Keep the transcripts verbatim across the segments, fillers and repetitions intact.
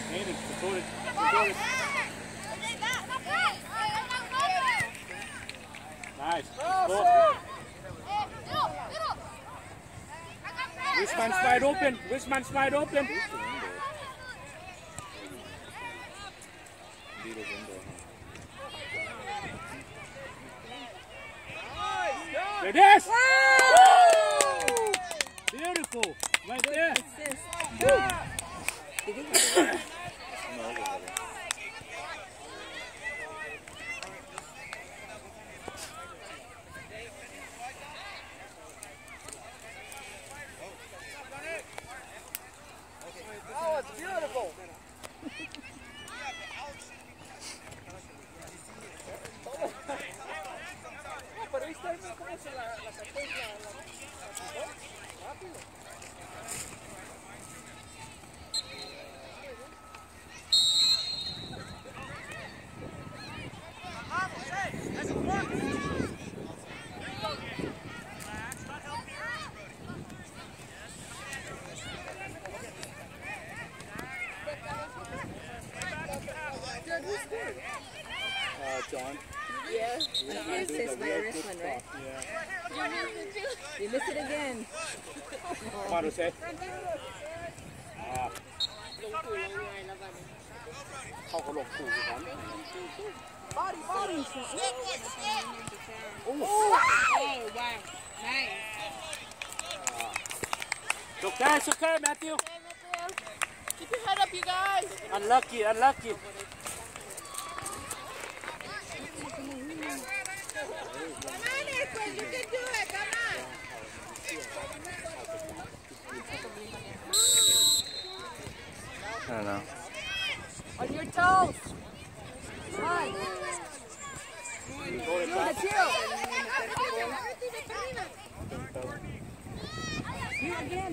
Aiden, control it. Control it. Nice. Go. Wristman's wide open. Wristman's wide open. There it is! Woo! Beautiful! Right there! Oh, it's beautiful! Pero viste cómo se la, la sacó y la, la, la quitó rápido. Uh, John. Yeah. This is my wristband, right? Yeah. You missed it again. Come on, Jose. Ah. เข้าก็ลงคู่กัน Body, body. Oh, wow. Nice. It's okay, it's okay, Matthew. Keep your head up, you guys. Unlucky, unlucky. Come on, Edwin. You can do it. Come on. I don't know. On your toes. Come on. Let's go. You again.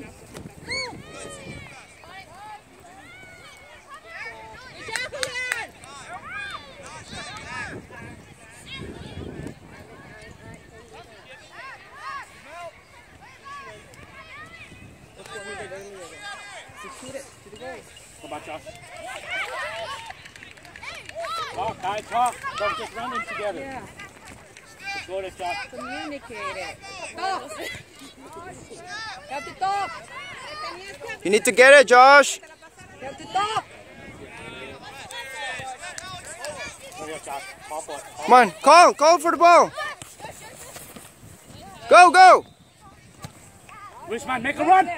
Come on, Josh. Talk, guys, talk. Don't just run in together. Yeah. Go to Josh. Communicate it. Talk. You have to talk. You need to get it, Josh. You have to talk. Go here, Josh. Call for it. Come on, call, call for the ball. Go, go. Richmond, make a run.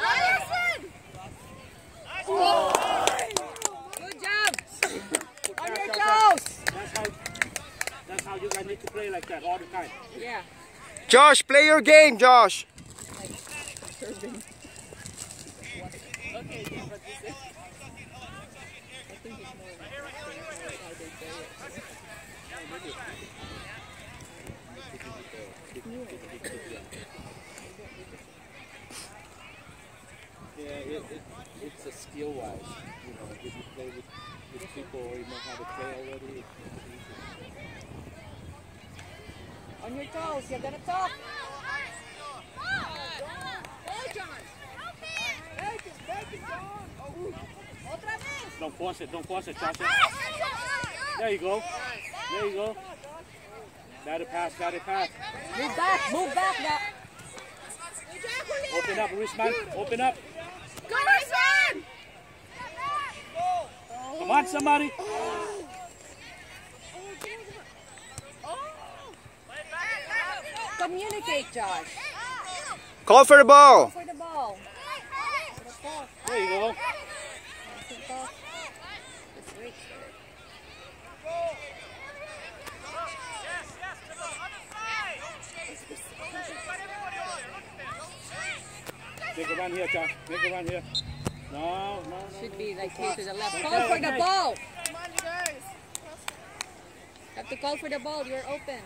Oh. Good job. On your toes. That's how, that's how you guys need to play like that all the time. Yeah. Josh, play your game, Josh. Yeah, it, it, it's a skill-wise, you know, if you play with, with people or you know how to play already. On your toes. You're gonna talk. Don't force it, don't force it, Josh. There you go. There you go. Got it pass, got it pass. Move back. Move back now. Open up, Richmond. Open up. Go, Richmond! Come on, somebody. Communicate, Josh. Call for the ball. Go for the ball. There you go. Make a run here, John. Make a run here. No, no, no. Should be like here to the left. Okay, Call for the okay. ball. Come on, you guys. Have to call for the ball. You're open.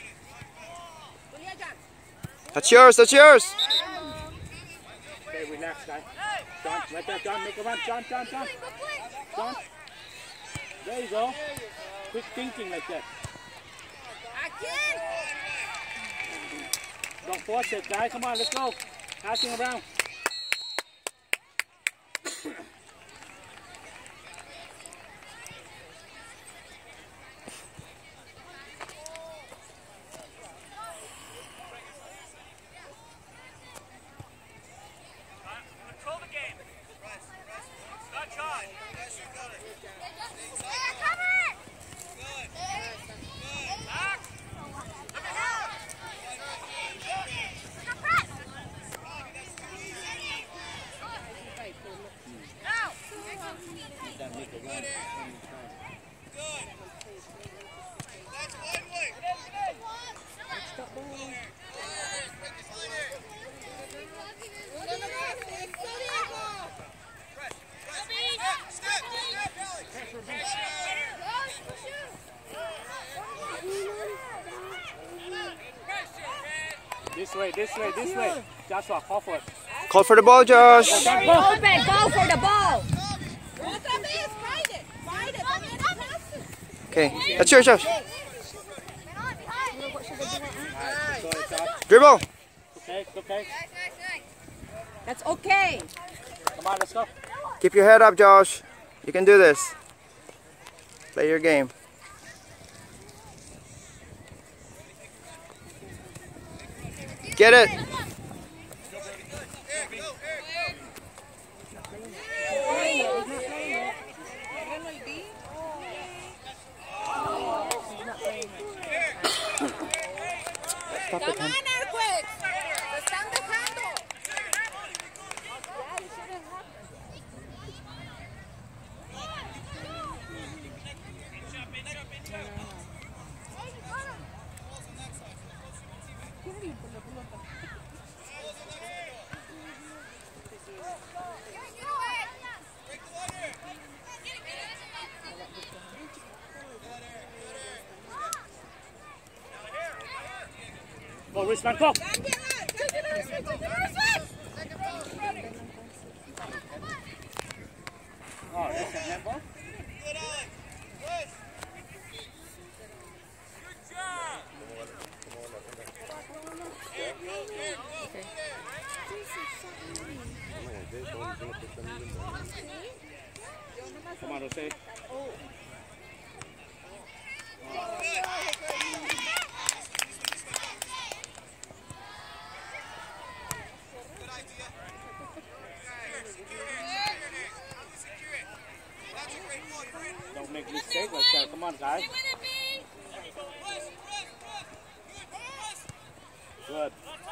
That's yours, that's yours. Okay, relax, guys. John, right there, John. Make a run. John, John, John. John. There you go. Quick thinking like that. Don't force it, guys. Come on, let's go. Passing around. This way, this way, this way. Joshua, call for it. Call for the ball, Josh. Very open. Go for the ball. Okay, that's yours, Josh. Dribble. Okay, okay. That's okay. Come on, let's go. Keep your head up, Josh. You can do this. Play your game. Get it. Stop it, man. Go, wristband, go. Oh, that's a handball? Come on, Jose. Don't make mistakes like that. Come on, guys. Good.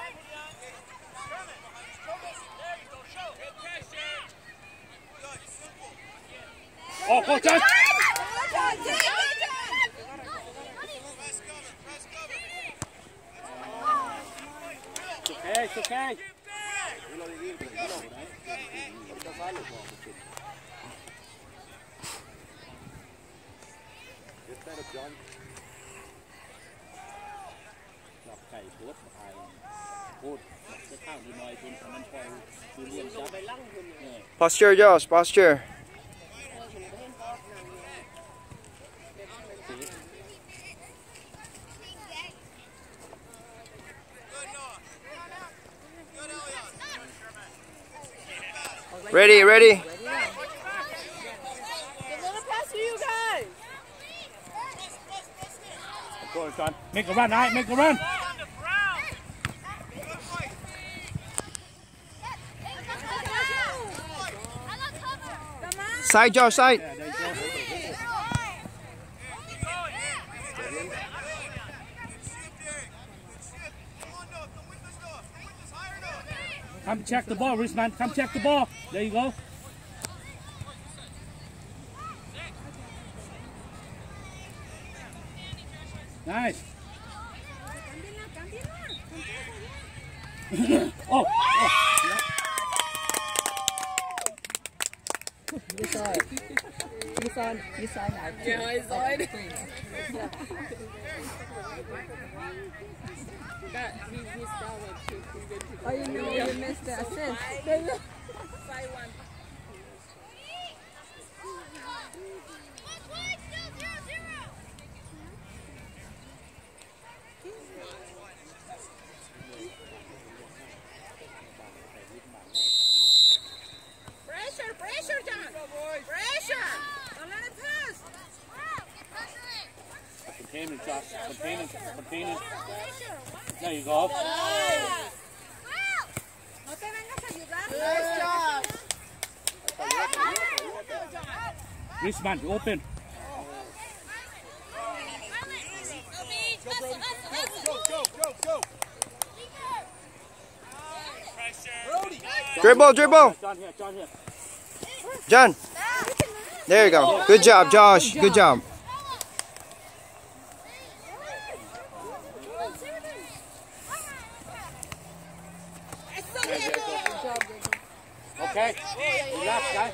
Oh, go, Josh! It's okay, it's okay. Posture, Josh. Posture. Ready, ready. Go on, Sean. Make a run, all right? Make a run. Side, Josh, side. Yeah, there you go. Come check the ball, wristman. Come check the ball. There you go. Nice. Oh, oh. You saw it. You saw it. You saw that. Yeah, I saw it. Oh, you know you missed the assist. Pressure, pressure, John. Pressure. Don't let it pass. Containment, Josh. Containment. Containment. There you go. No te vengas a ayudar. Good job. Richmond, open. Dribble, dribble. John here, John here. John. There you go. Good job, Josh. Good job. Okay. Relax, guys.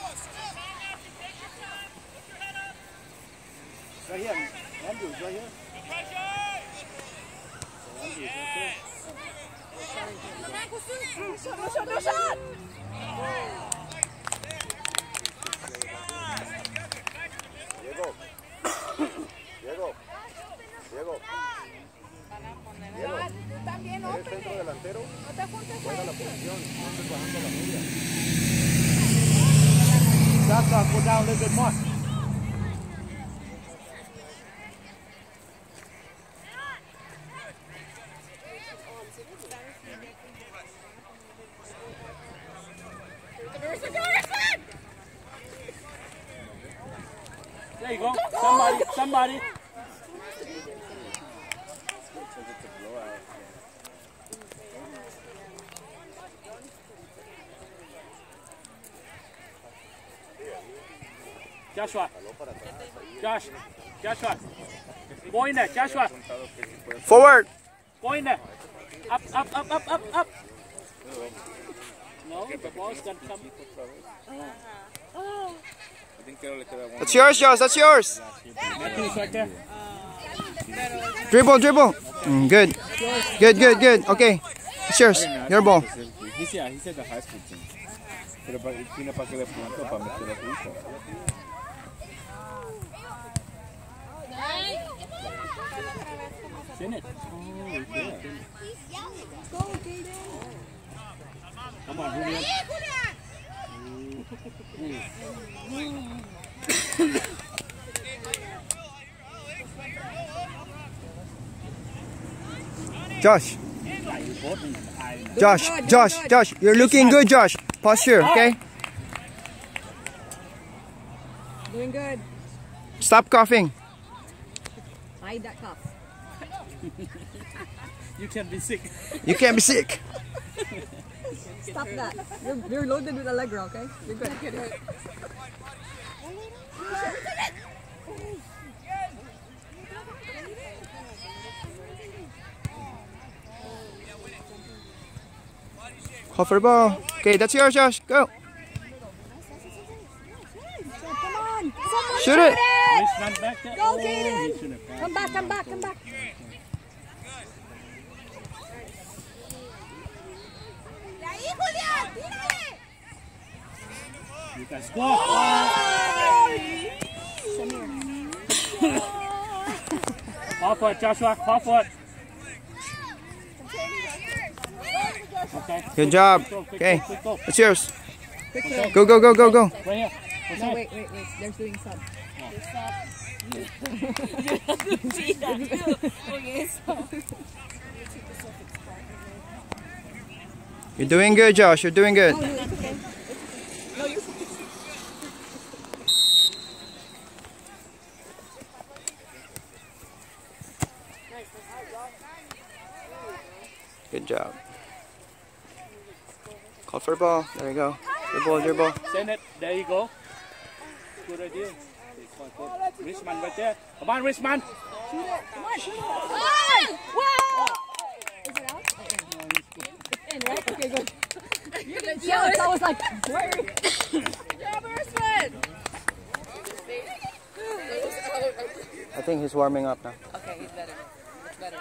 Right here. Andrews, right here. Andrews, okay. No shot, no shot. Diego. Diego. Diego. Diego. Tú también, ¿Eres centro ópene. delantero? No te juntes Juega la ahí. posición. No estés bajando la media. That's off. Go down a little bit more. There you go. Somebody, somebody. Joshua. Josh. Joshua. Go in there, Joshua. Forward. Go in there. Up, up, up, up, up, up. No, the ball's gonna come. That's yours, Josh. That's yours. Matthew's right there. Dribble, dribble. Mm, good. Good, good, good. Okay. It's yours. Your ball. He said, he said the high school team. Pero tiene para que le preguntó para meter a su hijo. Seen it. Oh, yeah. Come on, Julian. Josh. Josh, Josh, Josh. You're looking good, Josh. Posture, okay? Doing good. Stop coughing. Hide that cough. You can be sick. You can't be sick. Stop that. You're, you're loaded with Allegra, okay? You're good. Call for the ball. Okay, that's yours, Josh. Go. Come on. Someone Shoot it. Richmond back there. Go, Oh, Kaden. he shouldn't have Come back, come back, come back. De ahí, Julián, tírale. You guys go. Call for it, Joshua. Call for it. Okay. Good job. Go, quick, Okay, go, quick, go. that's yours. Okay. Go, go, go, go, go. Right here. What's No, that? wait, wait, wait. They're doing sub. You're doing good, Josh. You're doing good. No, no, it's okay. No, you're Good job. Call for the ball. There you go. Dribble, dribble. Send it. There you go. Good idea. Richmond right there. Come on, Richmond. Come on, shoot it. Oh! Whoa! Is it out? Oh, in. It's in, right? Okay, good. You can tell it. I was like, where? I think he's warming up now. Okay, he's better. It's better.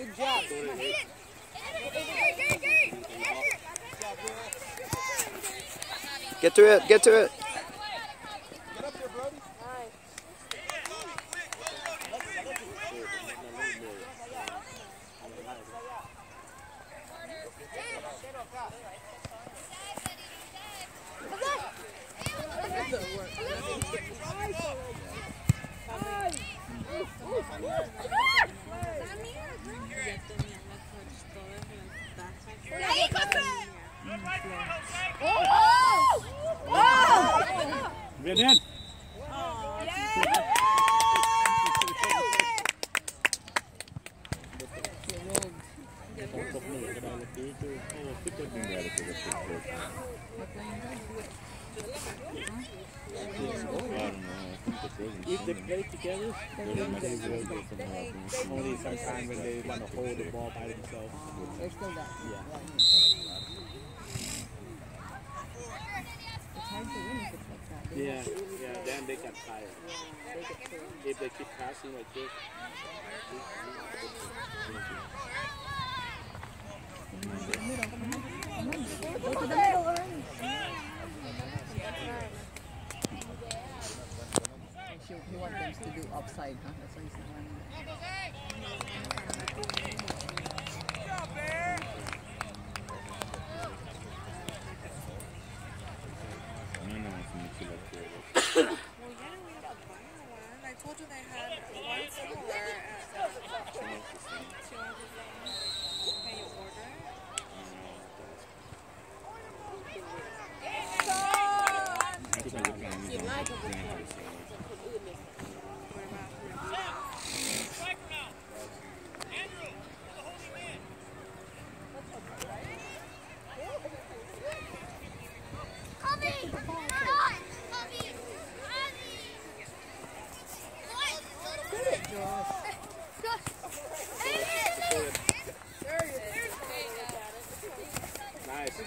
Good job. Get to it, get to it. Get up there, Brody. Get in. If they play together, only sometimes when they want to hold the ball by themselves. They're still that. Yeah. It's hard to win if it's like that. They Yeah, yeah, then they get tired. they get so If they keep passing like this. go to the middle already. He, he wants them to do upside, huh? That's why he's not running. I told you they had one similar at Can you order? Nice.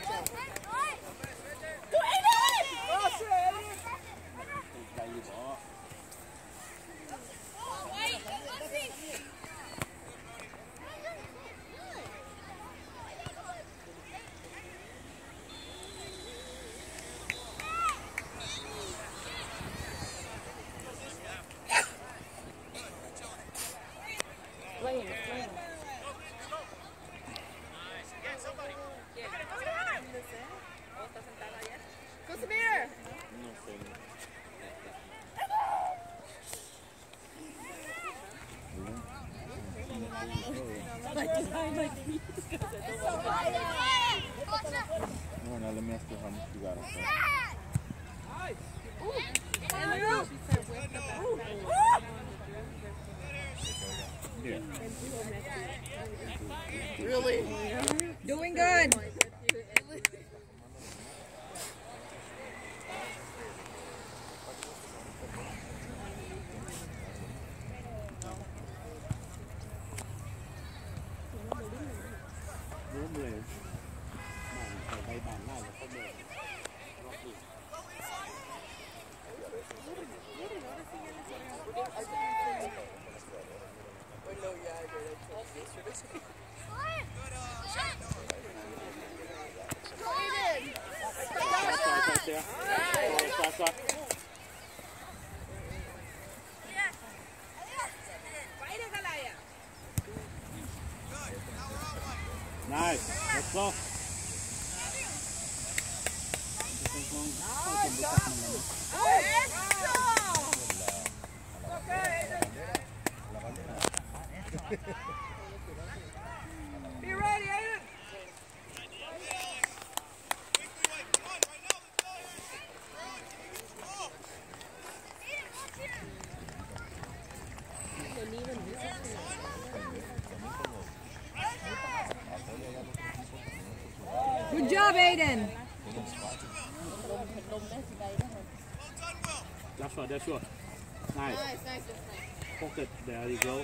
No, now let me ask you how much you got on that. Yeah. Really? Doing good. Nice. Let's go. Be ready, Aiden. Good job, Aiden. That's right, that's right. Nice. Pocket. There you go.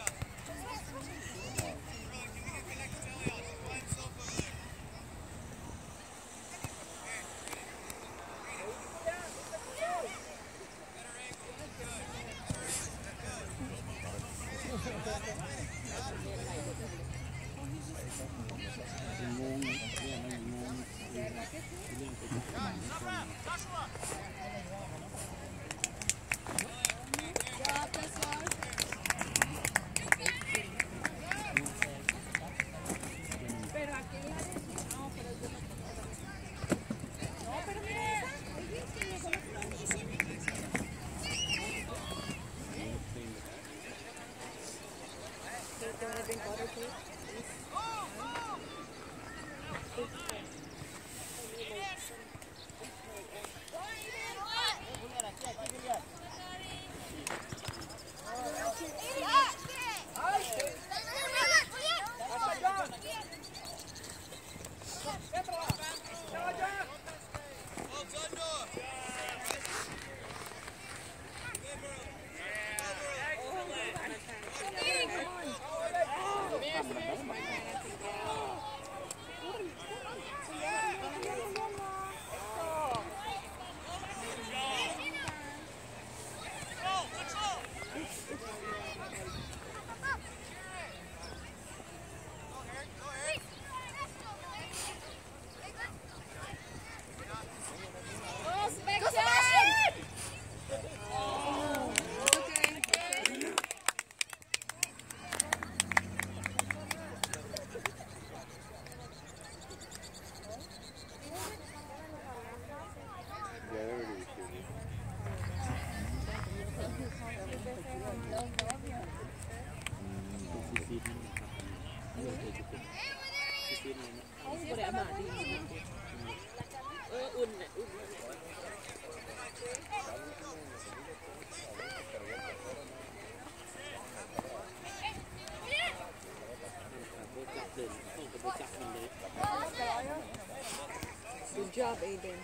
Good job, Aiden.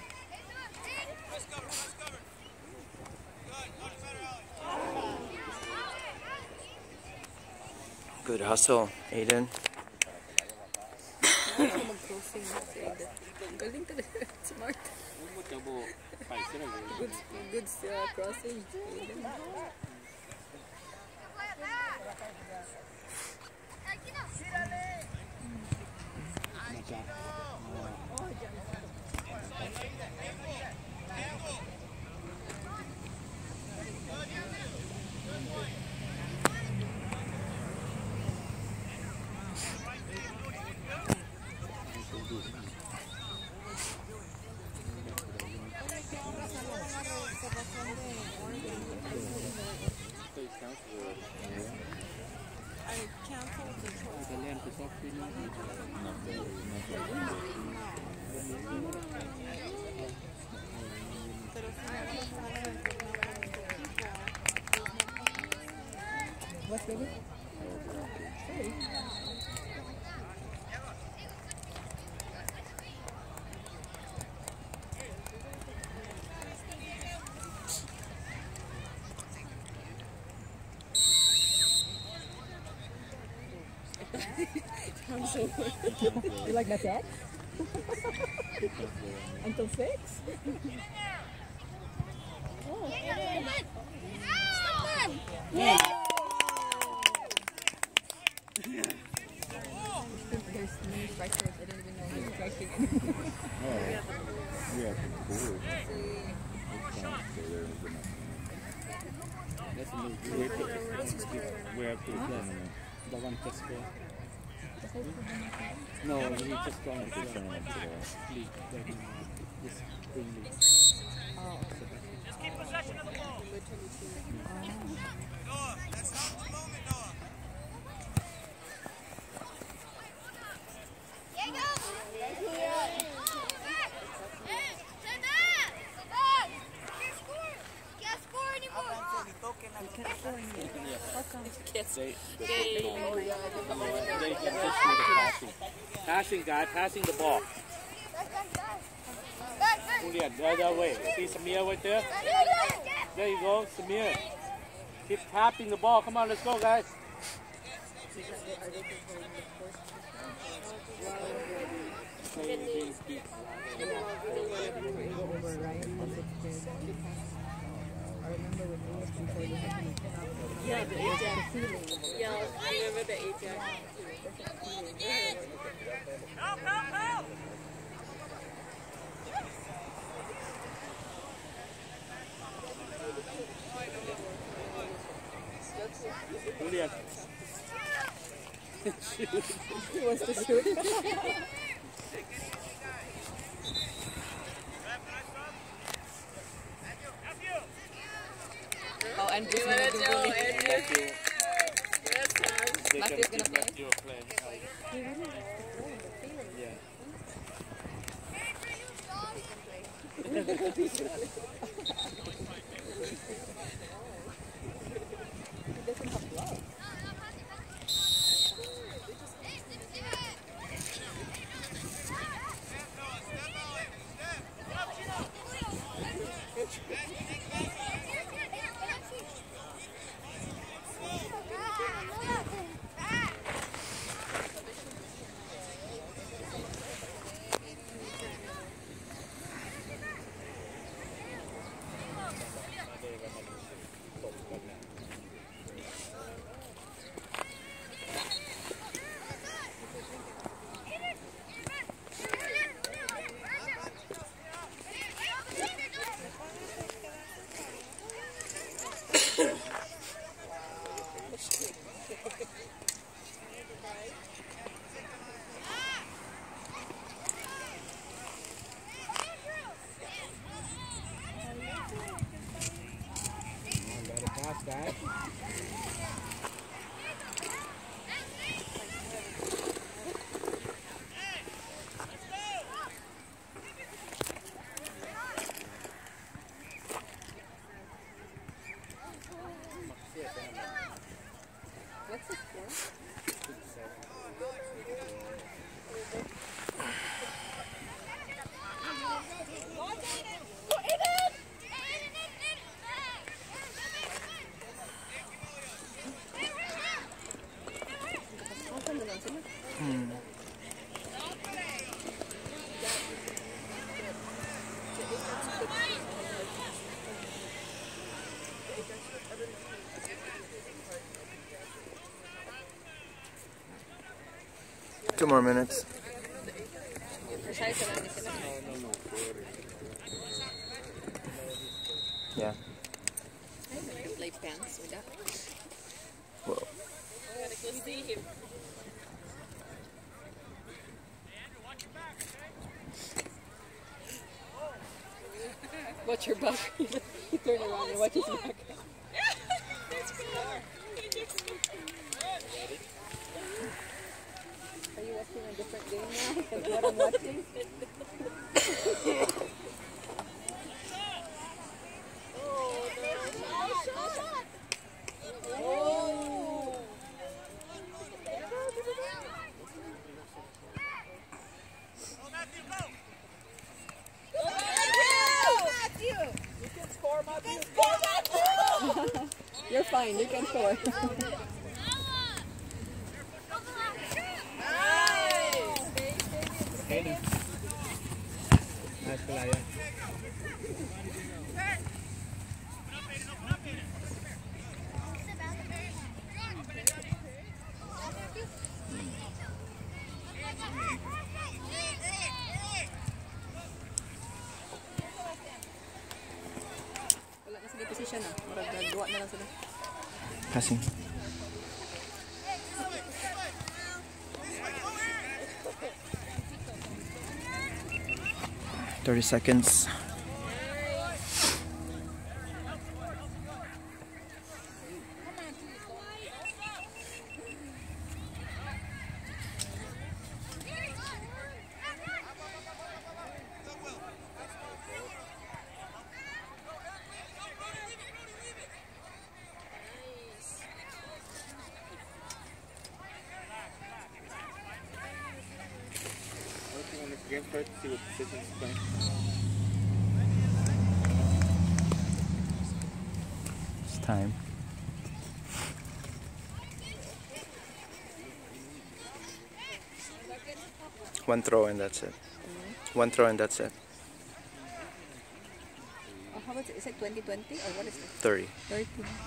Good hustle, Aiden. Mag-crossing si Aiden. Galing ka na. Smart. Good, good uh, crossing. Aiden. What, baby? Sorry. I'm sure. You like that yet? Until six? Oh. Yeah. There's new strikers. I didn't even know they were striking. Oh. Yeah, cool. That's a new Where up to the tournament. The one to score. No, he just joined the tournament league. This spring league. Oh. Just keep possession of the ball. Noah, that's not the moment, Noah. They, they, they can push me to passing. Passing, guy, passing the ball. Julian, the other way. See Samir right there? There you go, Samir. Keep tapping the ball. Come on, let's go, guys. Yeah, the Ajax. Yeah, I remember the Ajax. Help, help, help! Julian. He wants to shoot. Oh, and You wanna do it? Yes, They Matthew's can gonna give play. Matthew a play. Yeah. What's the score? Hmm. Two more minutes. Yeah. Play pants with that. Whoa. I'm gonna go see him. Watch your back. You turn around and watch his back. That's cool. Are you watching a different game now? Because what I'm watching? You're fine, you can score. Nice play, yeah. Wala na sila position ah. Marag nagduwa na lang sila. Passing. Thirty seconds. Working on this game first to see what position he's playing. It's time. One throw and that's it. One throw and that's it. Oh, how much is it? twenty twenty or what is it? Thirty. thirty.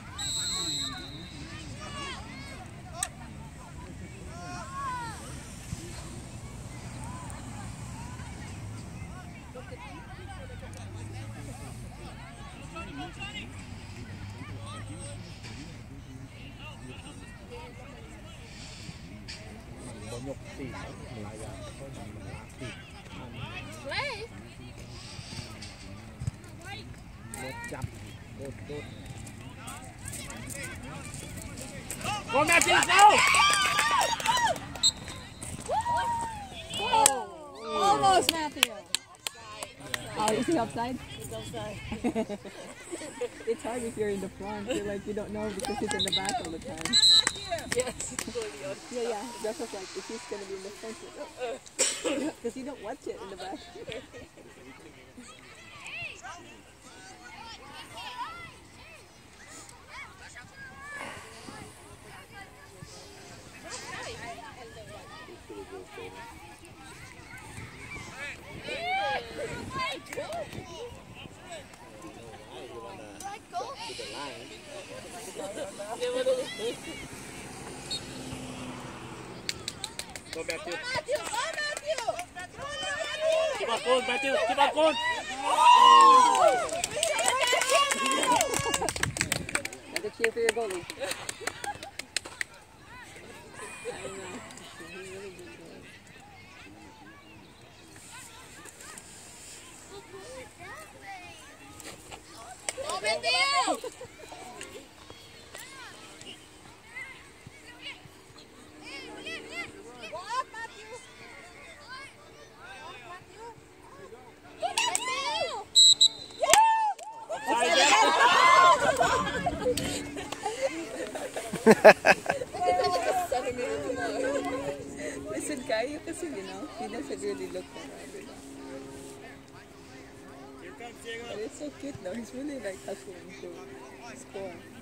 Play. Go, Matthew, go! Is he upside? He's upside. It's hard if you're in the front. You're like, you don't know because he's in the back all the time. Yes. Yeah, yeah. Joseph's like, if he's going to be in the front, because you don't watch it in the back. Go Matthew. Matthew, go Matthew! Keep on going, Matthew. Keep on going. Another cheer for your goalie. Go Matthew! Go up, Matthew! Go Listen, Kaya kasi, you know, he doesn't really look around. But it's so cute though, he's really like hustling to score.